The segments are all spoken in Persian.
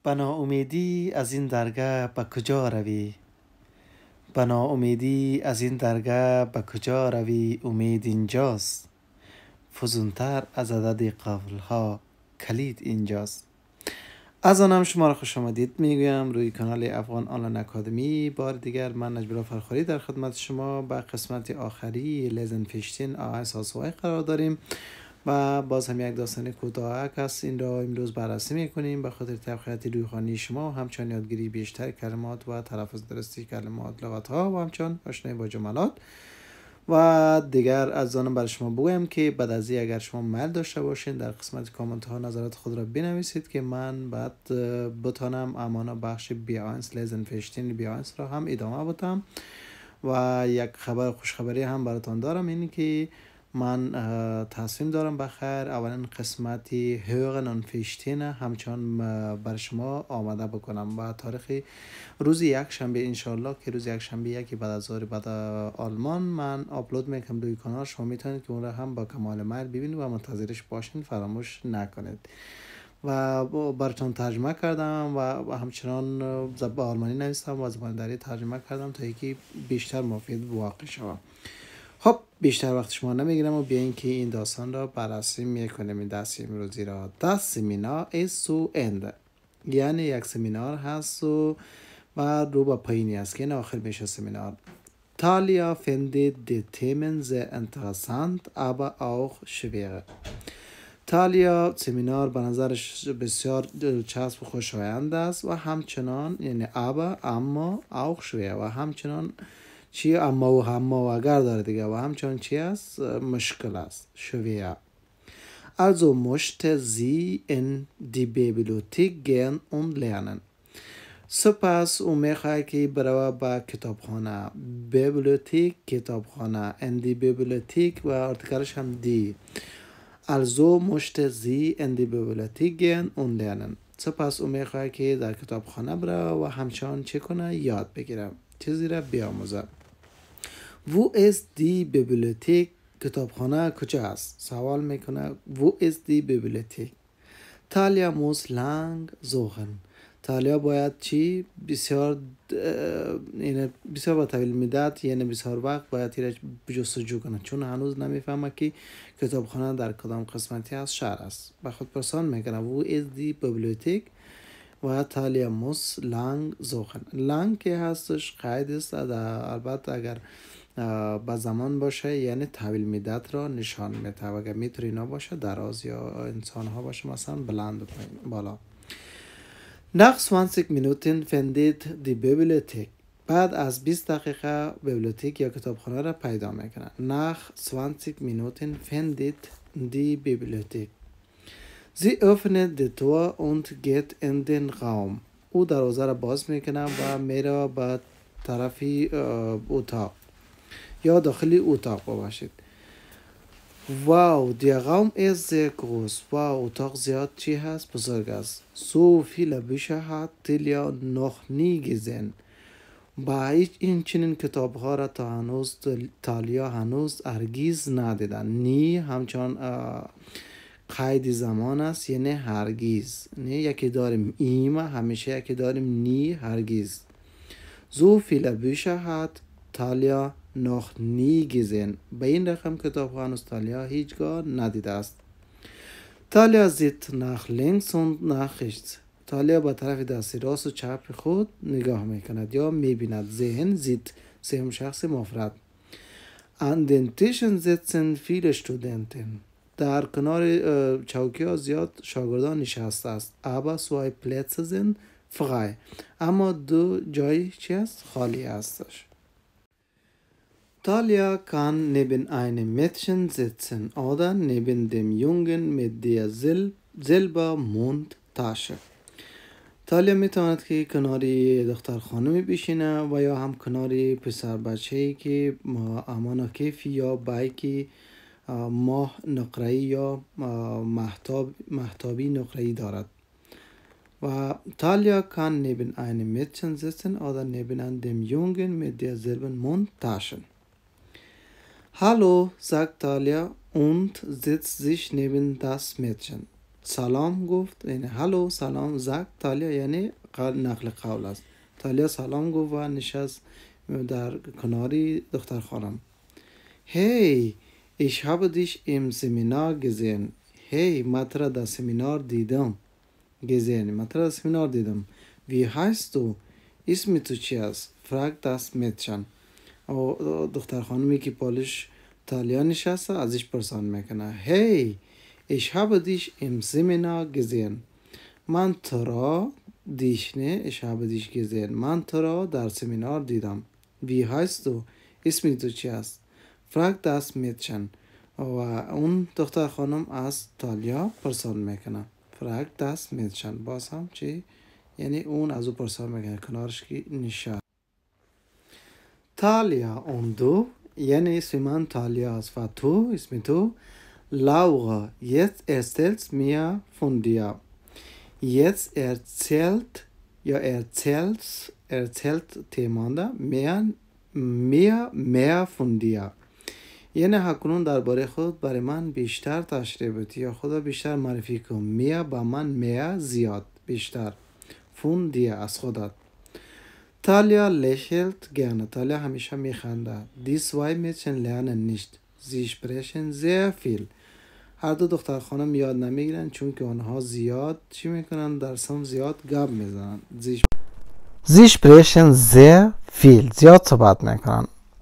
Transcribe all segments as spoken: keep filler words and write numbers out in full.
به ناامیدی از این درگاه به کجا روی؟ به ناامیدی از این درگاه به کجا روی؟ امید اینجاست، فزونتر از عدد قفلها کلید اینجاست. از آنم شما را خوش آمدید میگویم روی کانال افغان آنلاین اکادمی. بار دیگر من نجبر فرخاری در خدمت شما به قسمت آخری لیزن فیشتین اساسوای قرار داریم و باز هم یک داستان کوتاه است. این را امروز بررسی میکنیم به خاطر تقویت روحانی شما و همچنان یادگیری بیشتر کلمات و تلفظ درستی کلمات، لغت ها و همچنان آشنایی با جملات. و دیگر از آن برای شما بگویم که بعد از این اگر شما میل داشته باشین در قسمت کامنت ها نظرات خود را بنویسید که من بعد بتانم امانا بخش بیانس لیزن فیشتین بیانس را هم ادامه بدم. و یک خبر خوشخبری هم براتان دارم، اینی که من تصمیم دارم بخیر اولین قسمتی هوگ نان فیشتین همچنان برای شما آماده بکنم و تاریخ روز یک شنبه انشالله که روز یک شنبه یکی بعد از ظهر بعد آلمان من آپلود میکنم روی کانال. شما میتونید که اون را هم با کمال میل ببینید و منتظرش باشین، فراموش نکنید. و براتون ترجمه کردم و همچنان زبان آلمانی نوشتم و زبان دری ترجمه کردم تا اینکه بیشتر مفید واقع شود. خب بیشتر وقت شما نمیگیرم و بیاین که این داستان را بررسی میکنیم. این درس امروزی را Das Seminar ist zu Ende، یعنی یک سمینار هست و و رو به پایینی است که این آخر میشه سمینار. Talia findet die Themen sehr interessant aber auch schwer. تالیا سمینار به نظرش بسیار دلچسب و خوشایند است و همچنان یعنی ابا اما auch schwer و همچنان چی اما و اما و اگر داره دیگه و همچنان چی است مشکل است schwer. Also möchte sie in die Bibliothek gehen und lernen. سپس او میخواه که برای با کتابخانه. بیبلیوتیک کتابخانه. in die Bibliothek و ارتکلش هم دی. Also möchte sie in die Bibliothek gehen und lernen. سپس او میخواه که در کتابخانه بره و همچنان چه کنه؟ یاد بگیره، چیزی را بیاموزه. Wo ist die Bibliothek؟ کتابخانه کجا است؟ سوال میکنه Wo ist die Bibliothek؟ Talia muss lang suchen. تالیا باید چی؟ بسیار یعنی بسیار با طویل مدت یعنی بسیار وقت باید ایرش جستجو کنه، چون هنوز نمیفهمه که کتابخانه در کدام قسمتی از شهر است. به خود پرسان میکنه Wo ist die Bibliothek؟ و تالیا muss lang suchen. lang که هستش قید است، البته اگر با زمان باشه یعنی طویل مدت را نشان میده و اگر میتونه باشه دراز یا انسان ها باشه مثلا بلند و بالا. Nach zwanzig Minuten findet die Bibliothek. بعد از بیست دقیقه بیبلیوتک یا کتابخانه را پیدا میکنه. Nach zwanzig Minuten findet die Bibliothek. Sie öffnet die Tür und geht in den Raum. او دروازه را باز میکنه و میره به طرف اتاق یا داخلی اتاق باشید. Wow, der Raum ist sehr groß. Wow, اتاق زیاد چی هست؟ بزرگ است. So viele Bücher hat Talia noch nie gesehen. با هیچ این چنین کتاب ها را تا هنوز تالیا هنوز هرگیز ندیدن. نی همچنان قید زمان است یعنی هرگیز. نه یکی داریم ایم همیشه، یکی داریم نی هرگیز. So viele Bücher hat Talia noch nie gesehen. به این رقم کتاب ها هنوز تالیا هیچگاه ندیده است. تالیا sieht nach links und nach rechts. تالیا با طرف دستی راست و چپ خود نگاه میکند یا میبیند. sehen sieht سهم شخص مفرد. An den Tischen sitzen viele Studenten. در کنار چوکی ها زیاد شاگردان نشسته است. aber zwei Plätze sind frei. اما دو جای چی است؟ خالی هستش. Talia kann neben einem Mädchen sitzen oder neben dem Jungen mit der Silbermondtasche. تالیا میتواند که کناری دختر خانمی بشینه و یا هم کناری پسر بچه‌ای که امانا کیفی یا بایکی ماه نقره‌ای یا محتاب محتابی نقره‌ای دارد. و Talia kann neben einem Mädchen sitzen oder neben dem Jungen mit der Silbermondtasche. Hallo, sagt Talia und setzt sich neben das Mädchen. سلام گفت، یعنی هلو سلام زک تالیا، یعنی نقل قول است. تالیا سلام گفت و نشست در کناری دختر خانم. هی ich habe dich im Seminar gesehen. Hey, من تو را در سمینار دیدم. gesehen, من تو را در سمینار دیدم. Wie heißt du? اسم تو چی است؟ fragt das Mädchen. دختر خانمی که پالش تالیا نشسته ازش پرسان میکنه. Hey, ich habe dich im Seminar gesehen. من تو را dich نه ich habe dich gesehen. من تو را در سمینار دیدم. Wie heißt du? اسم تو چی است؟ fragt das Mädchen. و اون دختر خانم از تالیا پرسان میکنه. fragt das Mädchen. باز هم چی؟ یعنی اون از او پرسان میکنه کنارش که نشست. تالیا und du یعنی اسم من تالیا است و تو اسم تو Laura. Jetzt erzählst mir von dir. Jetzt erzählt یا erzählt erzählt jemand mehr mehr mehr von dir. یعنی اکنون درباره خود برای من بیشتر تشریح بده یا خدا بیشتر معرفی کن. mehr با من mehr زیاد بیشتر. von dir از خودت. Talia lächelt gerne. Talia همیشه میخنده. Die zwei Mädchen lernen nicht. Sie sprechen sehr viel. هر دو دختر خانم یاد نمیگیرن چون که آنها زیاد چی میکنن؟ در سم زیاد گپ میزنن. Sie sprechen sehr viel. زیاد صحبت میکنن.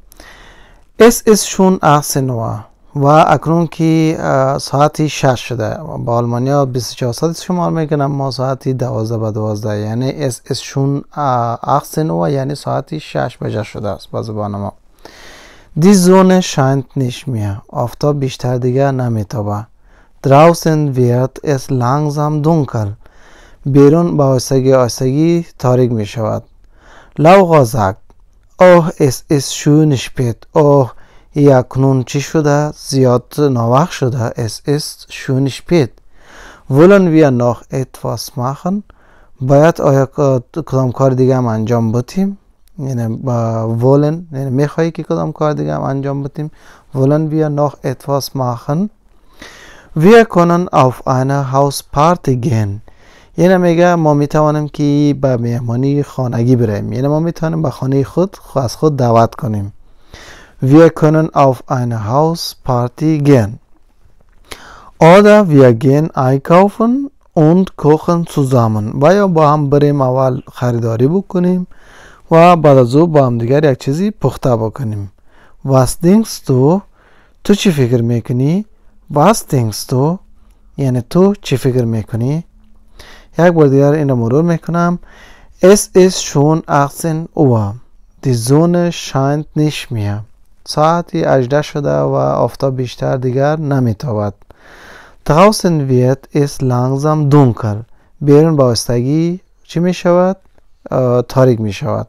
Es ist schon achtzehn Uhr. و اکنون که ساعتی شش شده. با آلمانیا بیست و چهار ساعت شمار میکنم، ما ساعتی دوازده به دوازده، یعنی es ist schon achtzehn Uhr یعنی ساعتی شش بجه شده است با زبان ما. Die Sonne scheint nicht mehr. آفتاب بیشتر دیگر نمیتابه. Draußen wird es langsam dunkel. بیرون با آهستگی آهستگی تاریک می شود. Laura sagt, oh es ist schön spät. Oh اکنون چی شده؟ زیاد ناوقت شده. Es ist schön spät. Wollen wir noch etwas machen? باید آیا کدام کار دیگه هم انجام بدیم؟ یعنی با wollen یعنی میخوایی که کدام کار دیگه هم انجام بدیم. Wollen wir noch etwas machen? Wir können auf eine Hausparty gehen. یعنی میگه ما میتوانیم که به مهمانی خانگی بریم، یعنی ما میتوانیم به خانه خود از خود دعوت کنیم. Wir können auf eine Hausparty gehen. Oder wir gehen einkaufen und kochen zusammen. و یا با هم بریم اول خریداری بکنیم و بعد از او با هم دیگر یک چیزی پخته بکنیم. Was denkst du? تو چی فکر میکنی؟ Was denkst du? یعنی تو چی فکر میکنی؟ یک بار دیگر این رو مرور میکنم. Es ist schon achtzehn Uhr. Die Sonne scheint nicht mehr. ساعتی هجده شده و آفتاب بیشتر دیگر نمیتابد. Draußen wird es langsam dunkel. بیرون با آهستگی چی می شود؟ تاریک می شود.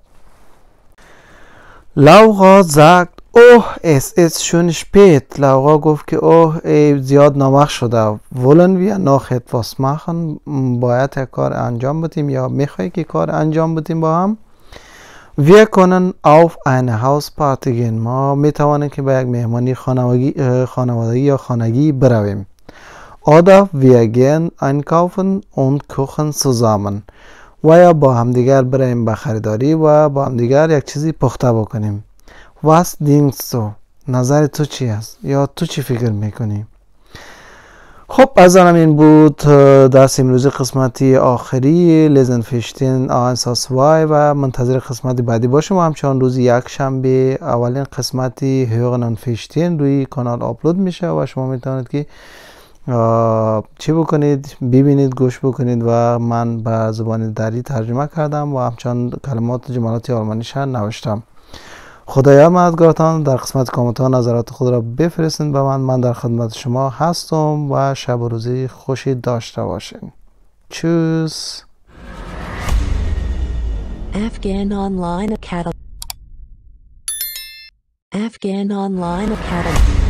Laura sagt, oh es ist schon spät. Laura گفت که اوه زیاد ناوقت شده. Wollen wir noch etwas machen? باید یک کار انجام بدیم یا میخوایی که کار انجام بدیم با هم؟ Wir können auf eine Hausparty gehen. ما میتوانیم که به یک مهمانی خانوادگی یا خانگی برویم. Oder wir gehen einkaufen und kochen zusammen. و یا با همدیگر بریم به خریداری و با همدیگر یک چیزی پخته بکنیم. Was denkst du? نظر تو چی است؟ یا تو چی فکر میکنی؟ خب از این بود درس امروزی قسمتی آخری لیزن فیشتین آنساس وای و منتظر قسمتی بعدی باشیم و همچنان روز یک شنبه اولین قسمتی هیوغنان فیشتین روی کانال آپلود میشه و شما میتونید که چی بکنید؟ ببینید، گوش بکنید و من به زبان دری ترجمه کردم و همچنان کلمات جملات آلمانیش نوشتم. خدایا مددگارتان. در قسمت کامنت ها نظرات خود را بفرستید به من. من در خدمت شما هستم و شب و روزی خوشی داشته باشین. چوس. Afghan Online Academy. Afghan Online Academy.